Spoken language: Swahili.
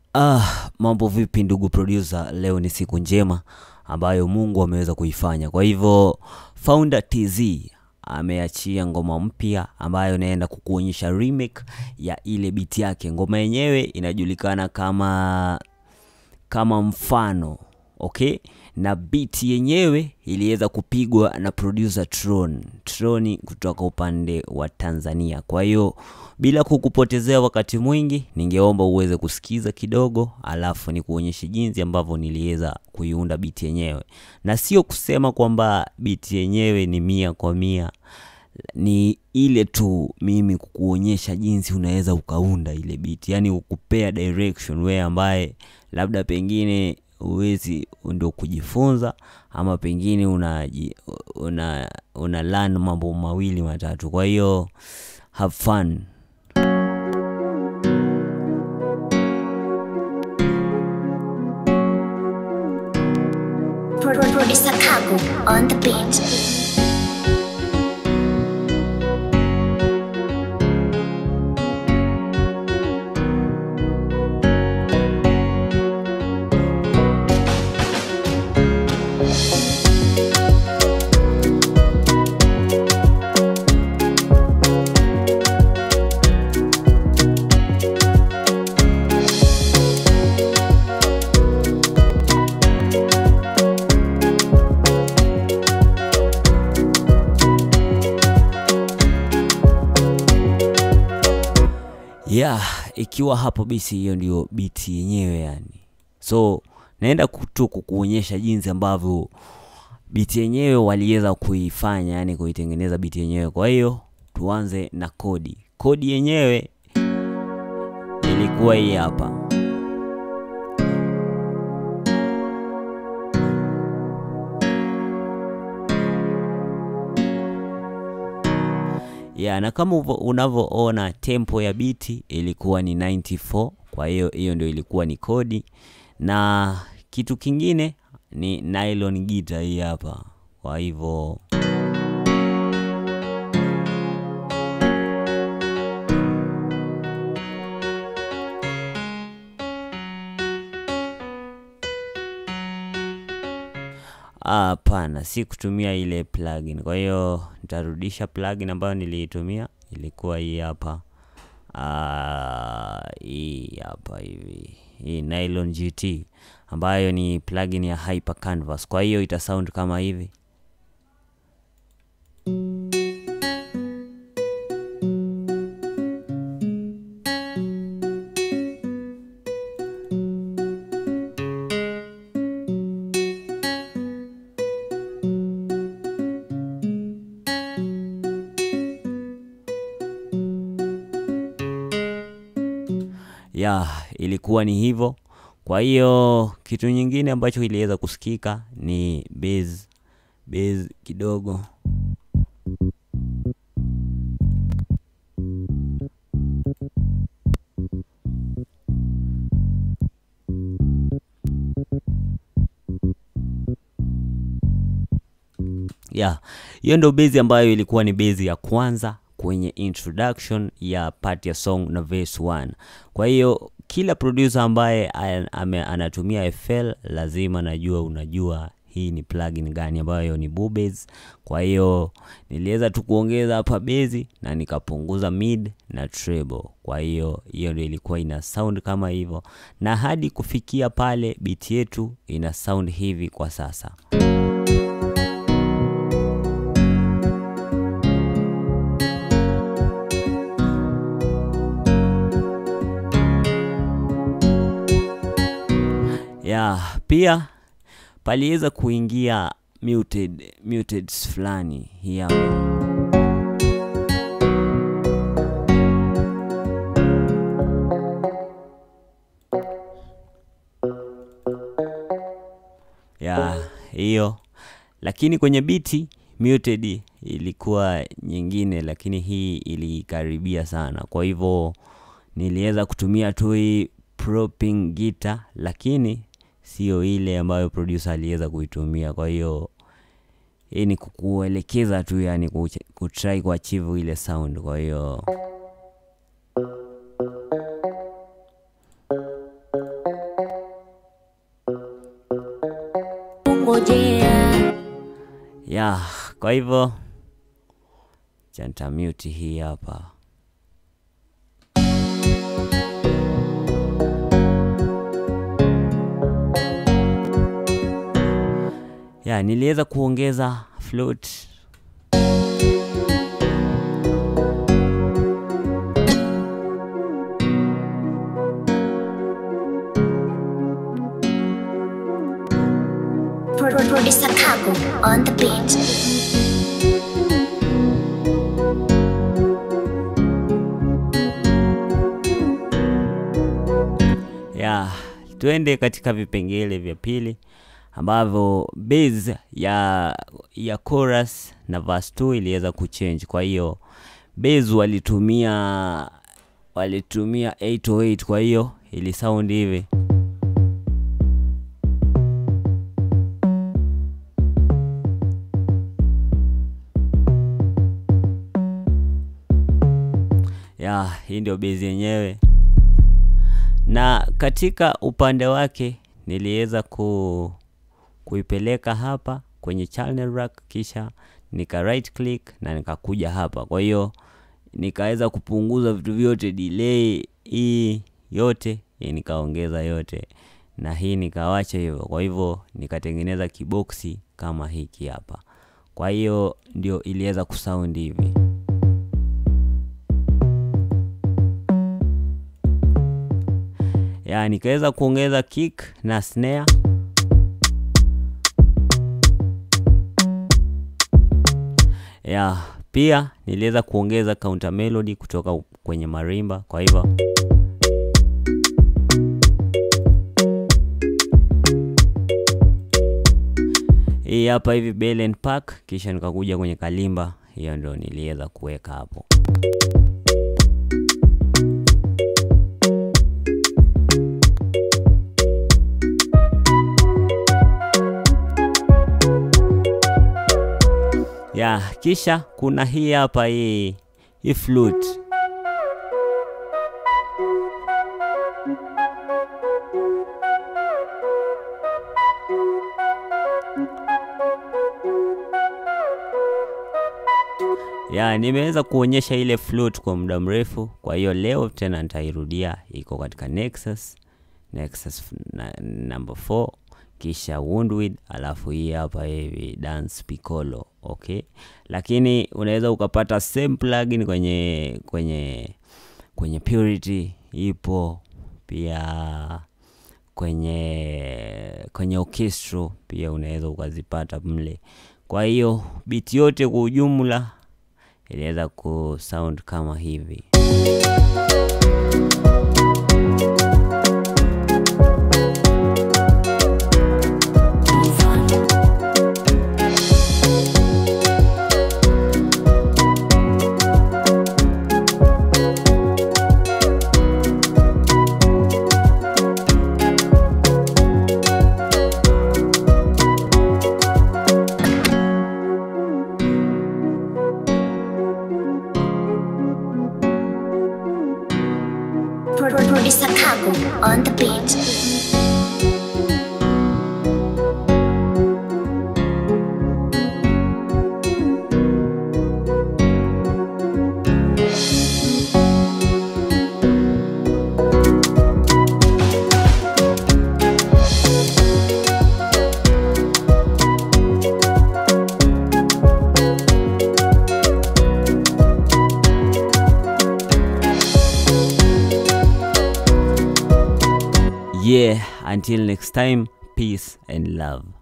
Mambo vipi ndugu producer, leo ni siku njema ambayo Mungu ameweza kuifanya. Kwa hivyo Founder TZ ameachia ngoma mpya ambayo naenda kukuonyesha remake ya ile beat yake. Ngoma yenyewe inajulikana kama Mfano, okay? Na beat yenyewe iliweza kupigwa na producer Tron kutoka upande wa Tanzania. Kwa hiyo bila kukupotezea wakati mwingi, ningeomba uweze kusikiza kidogo alafu nikuonyeshe jinsi ambavyo niliweza kuiunda beat yenyewe. Na sio kusema kwamba beat yenyewe ni 100%, ni ile tu mimi kukuonyesha jinsi unaweza ukaunda ile beat, yani ukupea direction wewe ambaye labda pengine uwezi ndio kujifunza, ama pengine una learn mambo mawili matatu. Kwa hiyo have fun. Producer Kago on the beat. Ikiwa hapo basi hiyo ndio beat yenyewe yani. So naenda kukuonyesha jinsi ambavyo beat yenyewe waliweza kuifanya, yani kuitengeneza beat yenyewe. Kwa hiyo tuanze na kodi. Kodi yenyewe ilikuwa hii hapa. Na kama unavyoona tempo ya beat ilikuwa ni 94. Kwa hiyo ndio ilikuwa ni kodi. Na kitu kingine ni nylon guitar hii hapa. Kwa hivyo hapana, si kutumia ile plugin. Kwa hiyo nitarudisha plugin ambayo niliitumia, ilikuwa hii hapa. Hii hapa hivi. Hii Nylon GT ambayo ni plugin ya Hyper Canvas. Kwa hiyo ita sound kama hivi. Ilikuwa ni hivyo. Kwa hiyo kitu nyingine ambacho iliweza kusikika ni bass kidogo. Hiyo ndio bass ambayo ilikuwa ni bass ya kwanza kwenye introduction ya part ya song na verse 1. Kwa hiyo kila producer ambaye anatumia FL lazima unajua hii ni plugin gani ambayo ni Bubez. Kwa hiyo niliweza tu kuongeza hapa bass na nikapunguza mid na treble. Kwa hiyo ndio ilikuwa ina sound kama hivyo, na hadi kufikia pale beat yetu ina sound hivi kwa sasa. Pia paliweza kuingia muted fulani hapa. Hiyo. Lakini kwenye beat muted ilikuwa nyingine, lakini hii ilikaribia sana. Kwa hivyo niliweza kutumia tu hii propping guitar, lakini sio ile ambayo producer aliweza kuitumia. Kwa hiyo hii ni kukuelekeza tu, yani kutry kuachieve ile sound. Kwa hiyo kungojea. Ya, kwa hivyo chanta mute hii hapa. Ya, niliweza kuongeza float. Producer Kago on the beat. Ya, tuende katika vipengele vya pili ambavyo base ya chorus na verse 2 iliweza kuchange. Kwa hiyo base walitumia 808, kwa hiyo ili sound hivi. Ya, hii ndio base yenyewe. Na katika upande wake niliweza kuipeleka hapa kwenye channel rack, kisha nika right click na nikakuja hapa. Kwa hiyo nikaweza kupunguza vitu vyote, delay hii yote nikaongeza yote, na hii nikawacha hivyo. Kwa hivyo nikatengeneza kiboksi kama hiki hapa. Kwa hiyo ndio iliweza kusound hivi. Ya, nikaweza kuongeza kick na snare. Ya, pia niliweza kuongeza counter melody kutoka kwenye marimba. Kwa hivyo hii hapa hivi bell and pack, kisha nikakuja kwenye kalimba. Hiyo ndio niliweza kuweka hapo. Ya, kisha kuna hii hapa hii flute. Ya, nimeweza kuonyesha ile flute kwa muda mrefu, kwa hiyo leo tena nitairudia. Iko katika Nexus number 4, kisha Woundwid, alafu hii hapa hivi Dance Piccolo. Okay, lakini unaweza ukapata same plugin kwenye Purity, ipo pia kwenye Orchestra pia unaweza ukazipata mle. Kwa hiyo beat yote kwa ujumla iliweza kusound kama hivi. Producer Kago on the beat. Yeah, until next time, peace and love.